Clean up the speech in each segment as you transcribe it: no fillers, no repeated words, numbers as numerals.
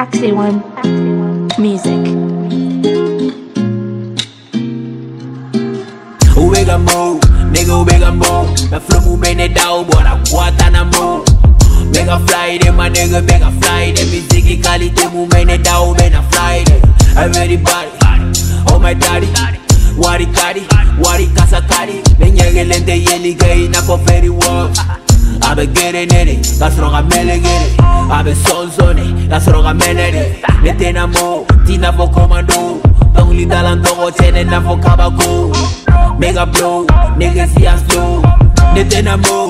Extrait 1 Music. Ubega mo, nigga ubega mo. Na flow mu bene dao, bora kwata na mo. Mega fly de my nigga, mega fly de. Music quality mu bene dao, bena fly de. Everybody, oh my daddy. Wari kasa kari. Nenyege lente yeli gay na koferi walk. Abe gere nere, la sroga mele gere. Abe sonzone, la sroga menere. Netena mo, tina fo commando. Don't li dalantogo tene na fo kabako. Mega blow, niggas see us slow. Netena mo,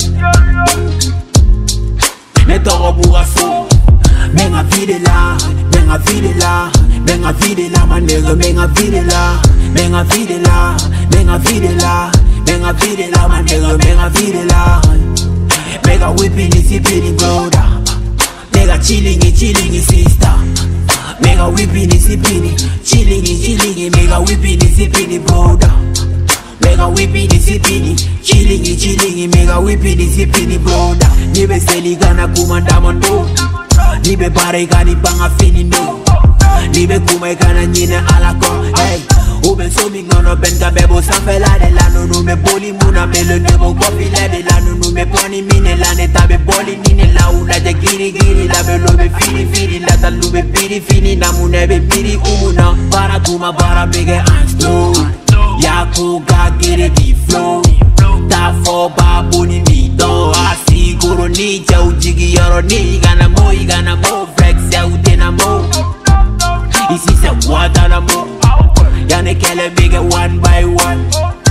netogo bugaso. Menga vide la, menga vide la. Menga vide la, my nigga, menga vide la. Menga vide la, menga vide la. Menga vide la, my nigga, menga vide la. Mega whipping is a brother. Mega chilling sister. Mega whipping is a chilling. Mega whipping is a brother. Mega whipping is a chilling. Mega whipping is a brother. Nibe seli gana kumanda mondo. Nibe bare gani banga fini no. Nibe kume gana nyine alako. Hey. Ube so mi ngono ben ka bebo san fela de la no me boli muna me le nebo kopi le de la no me poni mine la ne tabe boli nine la ula de giri la be lo be fini la ta lube fini na mune be piri umuna para tuma para bege ansto ya ko ga gere di flow ta fo ba boni ni do asi guru ni jau jigi yoro ni gana mo flex ya utena mo isi se wata na mo Yane kele bige one by one.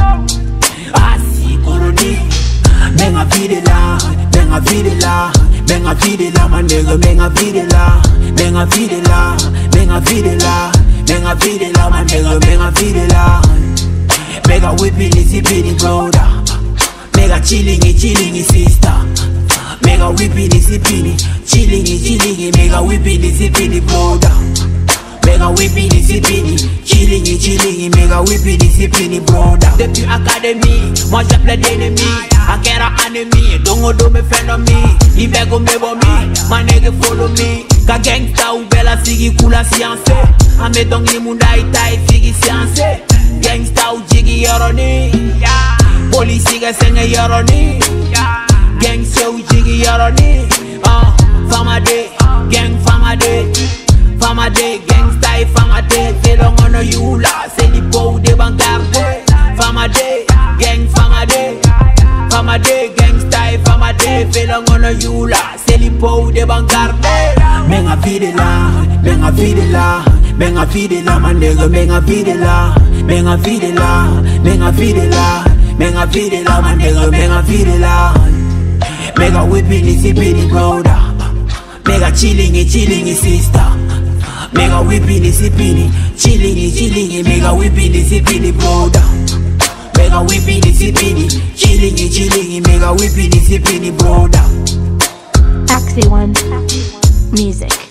Asi koroni. Menga vide la, menga vide la. Menga vide la, my nigga, menga vide la. Menga vide la, menga vide la. Menga vide la, my nigga, menga vide la. Mega whipping is a bitty brother. Mega chilling sister. Mega whipping is a bitty. Chilling. Mega whipping is a bitty brother. Mega whipping is a pini, chilling, mega whipping is a pini brother. Depuis académie, moi j'appelais d'ennemis. Akera enemy, don't do me friend of me. Il bego me bomi, my nigga follow me. Ka gangsta ou bella sigi kula science. Ame dong li munda itai figi science. Gangsta ou jigi yoroni. Police ga senge yoroni. Gangsta ou jigi yoroni. Fama de, gang fama de. Fama de, gangsta et fama de. Fais long on a you là, c'est l'hippo de bancarde. Fama de, gang fama de. Fama de, gangsta et fama de. Fais long on a you là, c'est l'hippo de bancarde. Menga vide la, menga vide la. Menga vide la, my nigga, menga vide la. Menga vide la, menga vide la. Menga vide la, my nigga, menga vide la. Mega whipping is a bitty brother. Mega chilling sister. Mega whipping is a pini, chilling, mega whipping is a pini brother. Mega whipping is a pini, chilling, mega whipping is a pini brother. Extrait 1 Music.